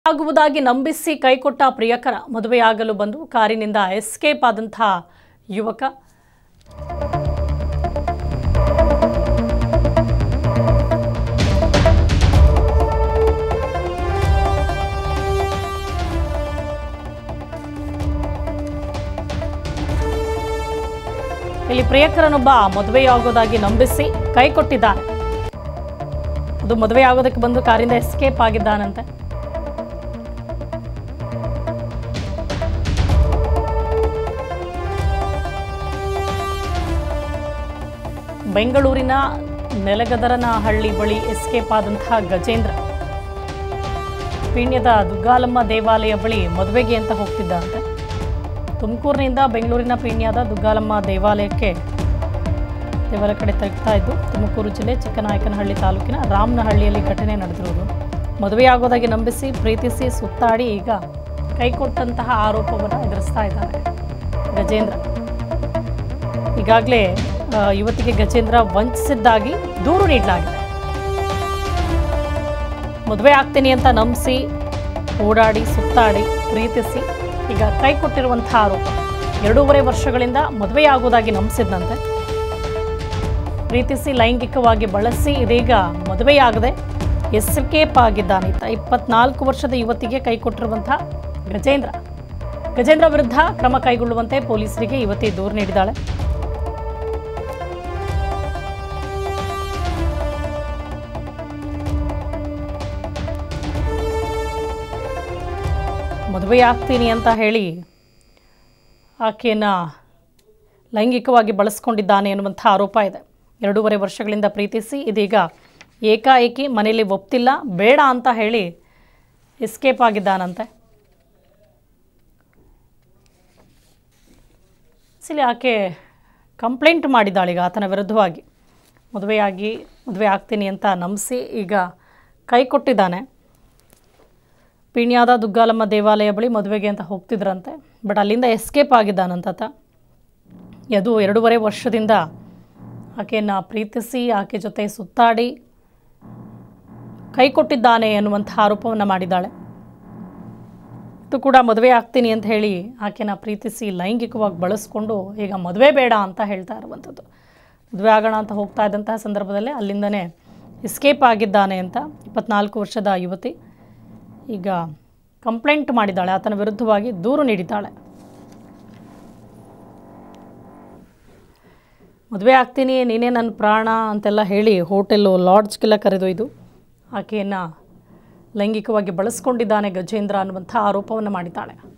ಆಗುವುದಾಗಿ ನಂಬಿಸಿ ಕೈಕೊಟ್ಟ ಪ್ರಿಯಕರ ಮದುವೆಯಾಗಲು ಬಂದು ಕಾರಿನಿಂದ ಎಸ್ಕೇಪ್ ಆದಂತ ಯುವಕ. ಇಲ್ಲಿ ಪ್ರಿಯಕರನೊಬ್ಬ ಮದುವೆಯಾಗೋದಾಗಿ ನಂಬಿಸಿ ಕೈಕೊಟ್ಟಿದ್ದಾನೆ. ಅದು ಮದುವೆಯಾಗೋದಕ್ಕೆ ಬಂದು ಕಾರಿಂದ ಎಸ್ಕೇಪ್ ಆಗಿದ್ದಾನಂತೆ. ಬೆಂಗಳೂರಿನ ನೆಲಗದರನಹಳ್ಳಿ ಬಳಿ ಎಸ್ಕೇಪ್ ಆದಂತಹ ಗಜೇಂದ್ರ ಪೀಣ್ಯದ ದುಗ್ಗಾಲಮ್ಮ ದೇವಾಲಯ ಬಳಿ ಮದುವೆಗೆ ಅಂತ ಹೋಗ್ತಿದ್ದಂತೆ. ತುಮಕೂರಿನಿಂದ ಬೆಂಗಳೂರಿನ ಪೀಣ್ಯದ ದುಗ್ಗಾಲಮ್ಮ ದೇವಾಲಯಕ್ಕೆ ಕಡೆ ತೆರಗ್ತಾ ಇದ್ದು ತುಮಕೂರು ಜಿಲ್ಲೆ ಚಿಕ್ಕನಾಯಕನಹಳ್ಳಿ ತಾಲೂಕಿನ ರಾಮನಹಳ್ಳಿಯಲ್ಲಿ ಘಟನೆ ನಡೆದಿರುವುದು. ಮದುವೆಯಾಗೋದಾಗಿ ನಂಬಿಸಿ ಪ್ರೀತಿಸಿ ಸುತ್ತಾಡಿ ಈಗ ಕೈಕೊಟ್ಟಂತಹ ಆರೋಪವನ್ನು ಎದುರಿಸ್ತಾ ಇದ್ದಾರೆ ಗಜೇಂದ್ರ. ಈಗಾಗಲೇ ಯುವತಿಗೆ ಗಜೇಂದ್ರ ವಂಚಿಸಿದ್ದಾಗಿ ದೂರು ನೀಡಲಾಗಿದೆ. ಮದುವೆ ಆಗ್ತೀನಿ ಅಂತ ನಂಬಿಸಿ ಓಡಾಡಿ ಸುತ್ತಾಡಿ ಪ್ರೀತಿಸಿ ಈಗ ಕೈ ಕೊಟ್ಟಿರುವಂತಹ ಆರೋಪ. 2.5 ವರ್ಷಗಳಿಂದ ಮದುವೆಯಾಗುವುದಾಗಿ ನಂಬಿಸಿದ್ದಂತೆ. ಪ್ರೀತಿಸಿ ಲೈಂಗಿಕವಾಗಿ ಬಳಸಿ ಇದೀಗ ಮದುವೆಯಾಗದೆ ಎಸ್ಕೇಪ್ ಆಗಿದ್ದಾನೆ. 24 ವರ್ಷದ ಯುವತಿಗೆ ಕೈ ಕೊಟ್ಟಿರುವಂತಹ ಗಜೇಂದ್ರ ವಿರುದ್ಧ ಕ್ರಮ ಕೈಗೊಳ್ಳುವಂತೆ ಪೊಲೀಸರಿಗೆ ಯುವತಿ ದೂರು ನೀಡಿದ್ದಾಳೆ. ಮದುವೆಯಾಗ್ತೀನಿ ಅಂತ ಹೇಳಿ ಆಕೆಯನ್ನು ಲೈಂಗಿಕವಾಗಿ ಬಳಸ್ಕೊಂಡಿದ್ದಾನೆ ಎನ್ನುವಂಥ ಆರೋಪ ಇದೆ. 2.5 ವರ್ಷಗಳಿಂದ ಪ್ರೀತಿಸಿ ಇದೀಗ ಏಕಾಏಕಿ ಮನೆಯಲ್ಲಿ ಒಪ್ತಿಲ್ಲ ಬೇಡ ಅಂತ ಹೇಳಿ ಎಸ್ಕೇಪ್ ಆಗಿದ್ದಾನಂತೆ. ಸಿಲಿ ಆಕೆ ಕಂಪ್ಲೇಂಟ್ ಮಾಡಿದ್ದಾಳೆ ಈಗ ಆತನ ವಿರುದ್ಧವಾಗಿ. ಮದುವೆ ಆಗ್ತೀನಿ ಅಂತ ನಂಬಿಸಿ ಈಗ ಕೈ ಕೊಟ್ಟಿದ್ದಾನೆ. ಪೀಣ್ಯದ ದುಗ್ಗಾಲಮ್ಮ ದೇವಾಲಯ ಬಳಿ ಮದುವೆಗೆ ಅಂತ ಹೋಗ್ತಿದ್ರಂತೆ. ಬಟ್ ಅಲ್ಲಿಂದ ಎಸ್ಕೇಪ್ ಆಗಿದ್ದಾನಂತ. ಅದು 2.5 ವರ್ಷದಿಂದ ಆಕೆಯನ್ನು ಪ್ರೀತಿಸಿ ಆಕೆ ಜೊತೆ ಸುತ್ತಾಡಿ ಕೈ ಕೊಟ್ಟಿದ್ದಾನೆ ಎನ್ನುವಂಥ ಆರೋಪವನ್ನು ಮಾಡಿದ್ದಾಳೆ. ಇದು ಕೂಡ ಮದುವೆ ಆಗ್ತೀನಿ ಅಂತ ಹೇಳಿ ಆಕೆನ ಪ್ರೀತಿಸಿ ಲೈಂಗಿಕವಾಗಿ ಬಳಸ್ಕೊಂಡು ಈಗ ಮದುವೆ ಬೇಡ ಅಂತ ಹೇಳ್ತಾ ಇರುವಂಥದ್ದು. ಮದುವೆ ಆಗೋಣ ಅಂತ ಹೋಗ್ತಾ ಇದ್ದಂತಹ ಸಂದರ್ಭದಲ್ಲೇ ಅಲ್ಲಿಂದನೇ ಎಸ್ಕೇಪ್ ಆಗಿದ್ದಾನೆ ಅಂತ 24 ವರ್ಷದ ಯುವತಿ ಈಗ ಕಂಪ್ಲೇಂಟ್ ಮಾಡಿದ್ದಾಳೆ. ಆತನ ವಿರುದ್ಧವಾಗಿ ದೂರು ನೀಡಿದ್ದಾಳೆ. ಮದುವೆ ಆಗ್ತೀನಿ ನೀನೇ ನನ್ನ ಪ್ರಾಣ ಅಂತೆಲ್ಲ ಹೇಳಿ ಹೋಟೆಲ್ಲು ಲಾಡ್ಜ್ಗೆಲ್ಲ ಕರೆದೊಯ್ದು ಆಕೆಯನ್ನು ಲೈಂಗಿಕವಾಗಿ ಬಳಸ್ಕೊಂಡಿದ್ದಾನೆ ಗಜೇಂದ್ರ ಅನ್ನುವಂಥ ಆರೋಪವನ್ನು ಮಾಡಿದ್ದಾಳೆ.